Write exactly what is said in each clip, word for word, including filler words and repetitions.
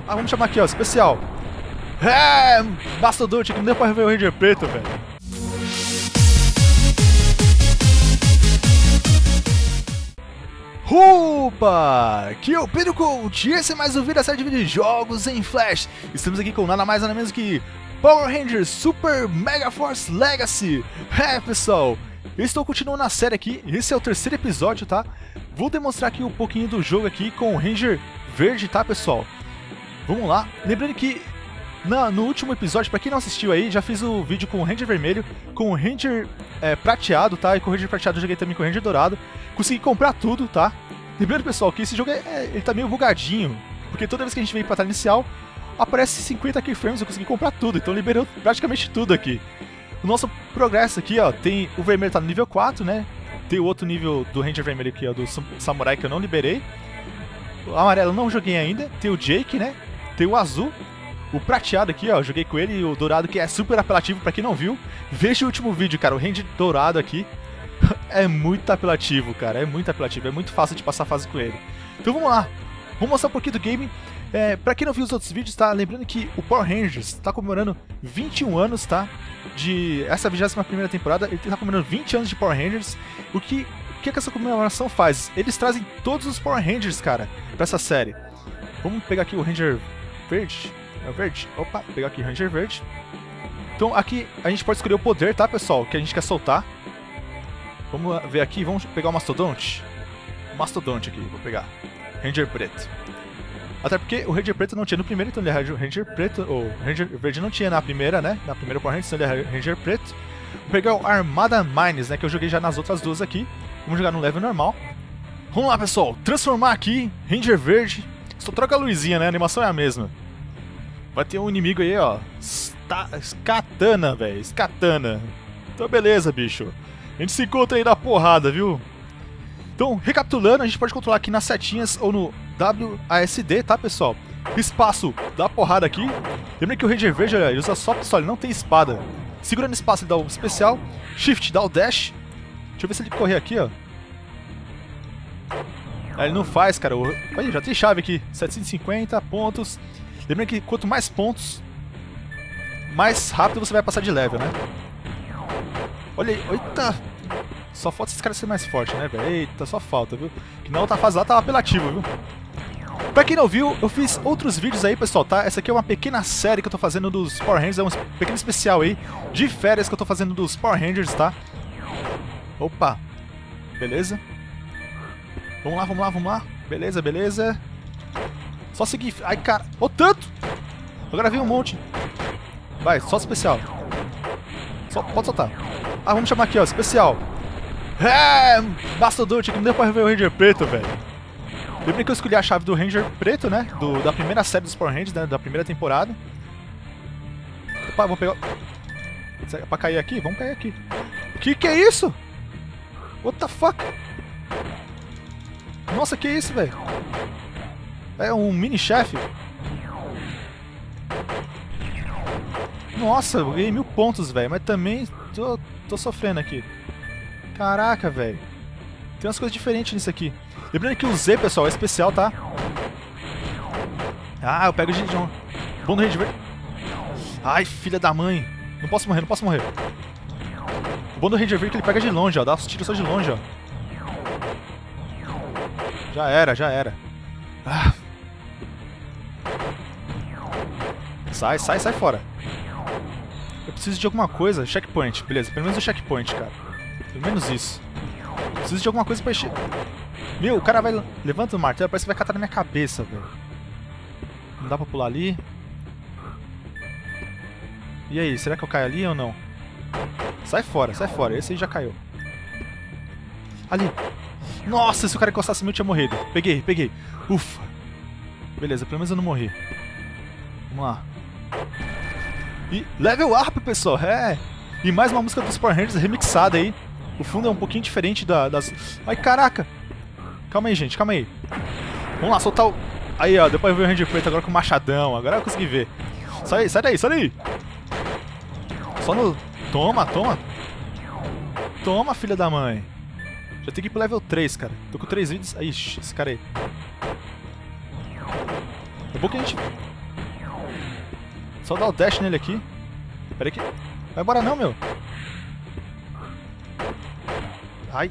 Ah, vamos chamar aqui, ó, especial. É, Mastodonte, que não deu pra ver o Ranger preto, velho. Opa! Aqui é o Pedro Coach e esse é mais um vídeo da série de videojogos em Flash. Estamos aqui com nada mais nada menos que Power Rangers Super Mega Force Legacy. É, pessoal, eu estou continuando a série aqui, esse é o terceiro episódio, tá? Vou demonstrar aqui um pouquinho do jogo aqui com o Ranger Verde, tá, pessoal? Vamos lá. Lembrando que na, no último episódio, pra quem não assistiu aí, já fiz o vídeo com o Ranger Vermelho, com o Ranger é, Prateado, tá? E com o Ranger Prateado eu joguei também com o Ranger Dourado. Consegui comprar tudo, tá? Lembrando, pessoal, que esse jogo é, é, ele tá meio bugadinho, porque toda vez que a gente vem pra batalha inicial, aparece cinquenta keyframes, eu consegui comprar tudo, então liberou praticamente tudo aqui. O nosso progresso aqui, ó, tem o vermelho tá no nível quatro, né? Tem o outro nível do Ranger Vermelho aqui, ó, do Samurai, que eu não liberei. O amarelo não joguei ainda, tem o Jake, né? Tem o azul. O prateado aqui, ó, joguei com ele, e o dourado que é super apelativo pra quem não viu. Veja o último vídeo, cara, o Ranger dourado aqui é muito apelativo, cara, é muito apelativo, é muito fácil de passar fase com ele. Então vamos lá, vamos mostrar um pouquinho do game. É, pra quem não viu os outros vídeos, tá? Lembrando que o Power Rangers tá comemorando vinte e um anos, tá? De essa vigésima primeira temporada, ele tá comemorando vinte anos de Power Rangers. O que, o que, é que essa comemoração faz? Eles trazem todos os Power Rangers, cara, pra essa série. Vamos pegar aqui o Ranger Verde. É o verde? Opa, pegar aqui o Ranger Verde. Então aqui a gente pode escolher o poder, tá, pessoal? Que a gente quer soltar. Vamos ver aqui, vamos pegar o Mastodonte. O Mastodonte aqui, vou pegar. Ranger Preto. Até porque o Ranger Preto não tinha no primeiro, então ele é Ranger Preto. Ou Ranger Verde não tinha na primeira, né? Na primeira Power Rangers, então ele é Ranger Preto. Vou pegar o Armada Mines, né? Que eu joguei já nas outras duas aqui. Vamos jogar no level normal. Vamos lá, pessoal. Transformar aqui, Ranger Verde. Só troca a luzinha, né? A animação é a mesma. Vai ter um inimigo aí, ó. Skatana, velho. Skatana. Então beleza, bicho. A gente se encontra aí na porrada, viu? Então, recapitulando, a gente pode controlar aqui nas setinhas ou no W A S D, tá, pessoal? Espaço dá porrada aqui. Lembra que o Ranger Verde, olha, ele usa só pistola, ele não tem espada. Segurando espaço ele dá o especial. Shift dá o dash. Deixa eu ver se ele correr aqui, ó. Ah, ele não faz, cara. Olha, já tem chave aqui. setecentos e cinquenta pontos. Lembrando que quanto mais pontos, mais rápido você vai passar de level, né? Olha aí, eita! Só falta esses caras serem mais fortes, né, velho? Eita, só falta, viu? Que na outra fase lá tava apelativo, viu? Pra quem não viu, eu fiz outros vídeos aí, pessoal, tá? Essa aqui é uma pequena série que eu tô fazendo dos Power Rangers, é um pequeno especial aí de férias que eu tô fazendo dos Power Rangers, tá? Opa! Beleza? Vamos lá, vamos lá, vamos lá. Beleza, beleza. Só seguir. Ai, cara. Ô, tanto! Agora vem um monte. Vai, só especial. Só, pode soltar. Ah, vamos chamar aqui, ó, especial. É, Mastodonte, que não deu pra ver o Ranger preto, velho. Lembrei que eu escolhi a chave do Ranger preto, né? Do, da primeira série dos Power Rangers, né? Da primeira temporada. Opa, vamos pegar... É pra cair aqui? Vamos cair aqui. Que que é isso? What the fuck? Nossa, que isso, velho? É um mini-chefe? Nossa, eu ganhei mil pontos, velho. Mas também tô, tô sofrendo aqui. Caraca, velho. Tem umas coisas diferentes nisso aqui. Lembrando que o Z, pessoal, é especial, tá? Ah, eu pego de John. Bom no Ranger Verde. Ai, filha da mãe. Não posso morrer, não posso morrer. O bom do Ranger Verde é que ele pega de longe, ó. Dá os tiros só de longe, ó. Já era, já era. Ah. Sai, sai, sai fora. Eu preciso de alguma coisa. Checkpoint, beleza. Pelo menos o checkpoint, cara. Pelo menos isso. Preciso de alguma coisa pra encher. Meu, o cara vai... Levanta o martelo, parece que vai catar na minha cabeça, velho. Não dá pra pular ali. E aí, será que eu caio ali ou não? Sai fora, sai fora. Esse aí já caiu. Ali. Nossa, se o cara encostasse em mim eu tinha morrido. Peguei, peguei. Ufa. Beleza, pelo menos eu não morri. Vamos lá. E level up, pessoal, é. E mais uma música dos Power Rangers remixada aí. O fundo é um pouquinho diferente da, das... Ai, caraca. Calma aí, gente, calma aí. Vamos lá, soltar o... Aí, ó, depois eu vi o Ranger Preto agora com o machadão. Agora eu consegui ver. Sai, sai daí, sai daí. Só no... Toma, toma. Toma, filha da mãe. Já tem que ir pro level três, cara. Tô com três vídeos... Ixi, esse cara aí. É bom que a gente... Só dar o dash nele aqui. Pera aí que... Vai embora não, meu. Ai.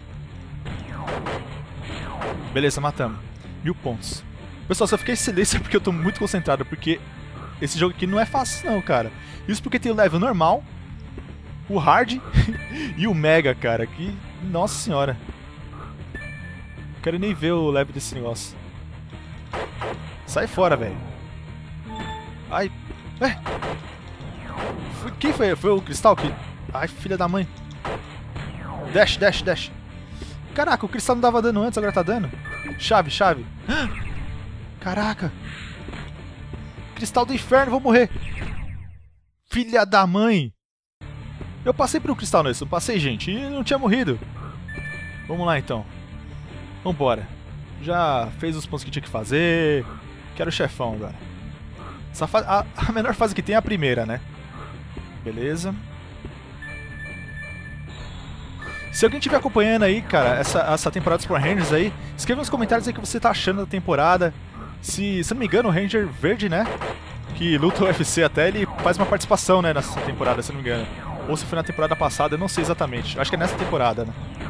Beleza, matamos. Mil pontos. Pessoal, só fiquei em silêncio porque eu tô muito concentrado, porque esse jogo aqui não é fácil não, cara. Isso porque tem o level normal, o hard e o mega, cara. Que... Nossa senhora. Não quero nem ver o level desse negócio. Sai fora, velho. Ai. É. Foi... Quem foi? Foi o Cristal que... Ai, filha da mãe. Dash, dash, dash. Caraca, o Cristal não dava dano antes, agora tá dando. Chave, chave. Caraca. Cristal do inferno, vou morrer. Filha da mãe. Eu passei por um cristal nesse, não passei, gente. E não tinha morrido. Vamos lá, então. Vambora. Já fez os pontos que tinha que fazer. Quero o chefão agora. Essa fase, a, a menor fase que tem é a primeira, né? Beleza. Se alguém estiver acompanhando aí, cara, essa, essa temporada dos Power Rangers aí, escreva nos comentários aí o que você tá achando da temporada. Se, se não me engano, o Ranger Verde, né, que luta o U F C até, ele faz uma participação, né, nessa temporada, se não me engano. Ou se foi na temporada passada, eu não sei exatamente. Acho que é nessa temporada, né.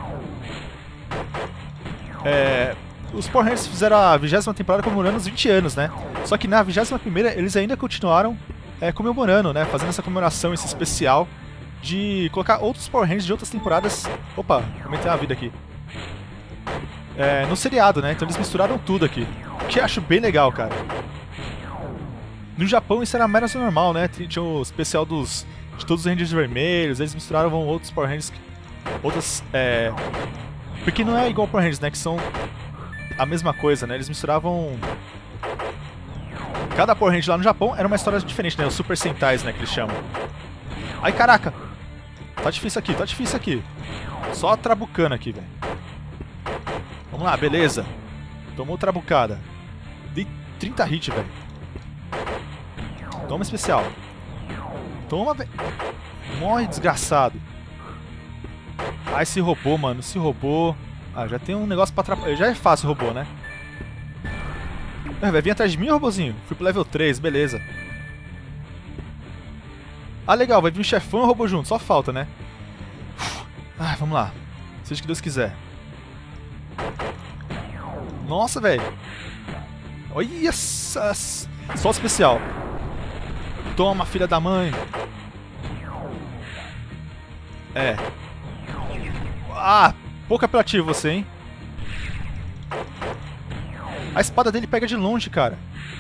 É, os Power Rangers fizeram a vigésima temporada comemorando os vinte anos, né. Só que na vigésima primeira eles ainda continuaram é, comemorando, né, fazendo essa comemoração, esse especial de colocar outros Power Rangers de outras temporadas. Opa, aumentei a vida aqui. É, no seriado, né? Então eles misturaram tudo aqui. O que eu acho bem legal, cara. No Japão isso era menos normal, né? Tinha o especial dos, de todos os Rangers vermelhos, eles misturaram outros Power Rangers. Outras. É... Porque não é igual Power Rangers, né? Que são a mesma coisa, né? Eles misturavam. Cada Power Ranger lá no Japão era uma história diferente, né? Os Super Sentais, né? Que eles chamam. Ai, caraca! Tá difícil aqui, tá difícil aqui. Só trabucando aqui, velho. Vamos lá, beleza. Tomou trabucada. Dei trinta hits, velho. Toma especial. Toma, velho. Morre, desgraçado. Ah, esse robô, mano. Esse robô... Ah, já tem um negócio pra atrapalhar. Já é fácil o robô, né? É, vai vir atrás de mim, robôzinho? Fui pro level três, beleza. Ah, legal, vai vir um chefão e um robô junto, só falta, né? Ah, vamos lá. Seja o que Deus quiser. Nossa, velho. Olha essa... Só especial. Toma, filha da mãe. É. Ah, pouco apelativo você, hein? A espada dele pega de longe, cara.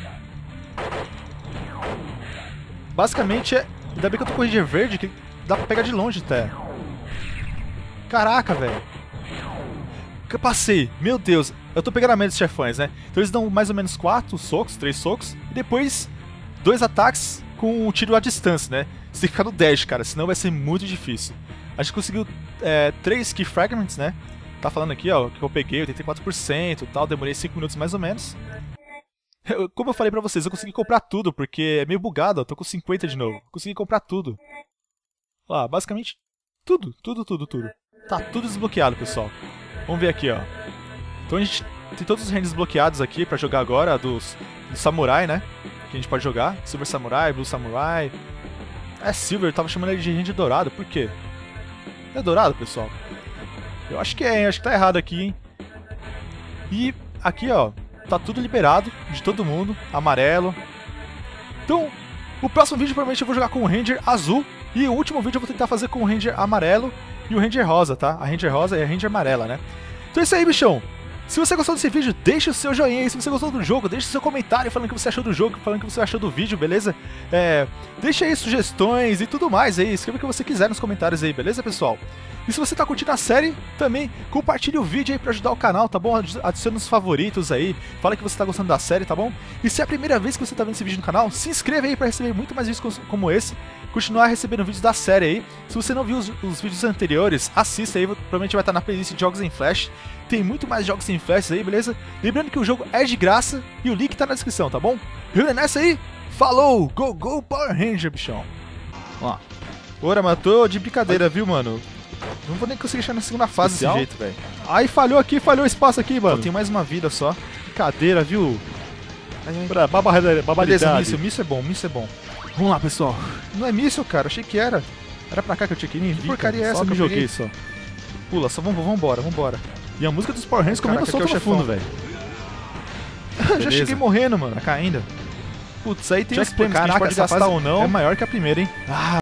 Basicamente é... Ainda bem que eu tô com o Ranger Verde, que dá pra pegar de longe até. Caraca, velho. Que eu passei. Meu Deus. Eu tô pegando a menos chefões, né? Então eles dão mais ou menos quatro socos, três socos. E depois, dois ataques com um tiro à distância, né? Você tem que ficar no dash, cara. Senão vai ser muito difícil. A gente conseguiu é, três Key Fragments, né? Tá falando aqui, ó, que eu peguei oitenta e quatro por cento e tal. Demorei cinco minutos mais ou menos. Eu, como eu falei pra vocês, eu consegui comprar tudo, porque é meio bugado, ó, tô com cinquenta de novo. Consegui comprar tudo. Ó, basicamente, tudo, tudo, tudo, tudo. Tá tudo desbloqueado, pessoal. Vamos ver aqui, ó. Então a gente tem todos os Rangers desbloqueados aqui pra jogar agora, dos, do Samurai, né? Que a gente pode jogar. Silver Samurai, Blue Samurai. É Silver, eu tava chamando ele de Ranger Dourado, por quê? É dourado, pessoal? Eu acho que é, hein? Acho que tá errado aqui, hein? E aqui, ó. Tá tudo liberado, de todo mundo, amarelo. Então, o próximo vídeo provavelmente eu vou jogar com o Ranger azul. E o último vídeo eu vou tentar fazer com o Ranger amarelo e o Ranger rosa, tá? A Ranger rosa e a Ranger amarela, né? Então é isso aí, bichão. Se você gostou desse vídeo, deixa o seu joinha aí. Se você gostou do jogo, deixa o seu comentário falando o que você achou do jogo, falando o que você achou do vídeo, beleza? É, deixa aí sugestões e tudo mais aí. Escreva o que você quiser nos comentários aí, beleza, pessoal? E se você tá curtindo a série, também compartilhe o vídeo aí pra ajudar o canal, tá bom? Adicione os favoritos aí, fala que você tá gostando da série, tá bom? E se é a primeira vez que você tá vendo esse vídeo no canal, se inscreve aí pra receber muito mais vídeos como esse, continuar recebendo vídeos da série aí. Se você não viu os, os vídeos anteriores, assista aí, provavelmente vai estar na playlist de Jogos em Flash. Tem muito mais jogos em Flash aí, beleza? Lembrando que o jogo é de graça e o link tá na descrição, tá bom? Reúne nessa aí, falou! Go, go, Power Ranger, bichão! Ó. Ora, matou de brincadeira, viu, mano? Não vou nem conseguir chegar na segunda fase desse jeito, velho. Ai, falhou aqui, falhou o espaço aqui, mano. Eu tenho mais uma vida só. Brincadeira, viu? Pra babarida- Beleza, barbaridade. míssil, míssil é bom, míssil é bom. Vamos lá, pessoal. Não é míssil, cara, achei que era. Era pra cá que eu tinha que ir. Nem Que vi, porcaria cara. é Só essa me que eu joguei peguei? só. Pula, só vamos, vambora, vambora. E a música dos Power Rangers comendo Caraca, solta aqui é no o chefão. fundo, velho. Já Beleza. cheguei morrendo, mano. Pra cá ainda. Putz, aí tem os Checkpoints prêmios que a gente caraca, pode essa gastar fase ou não. É maior que a primeira, hein? Ah,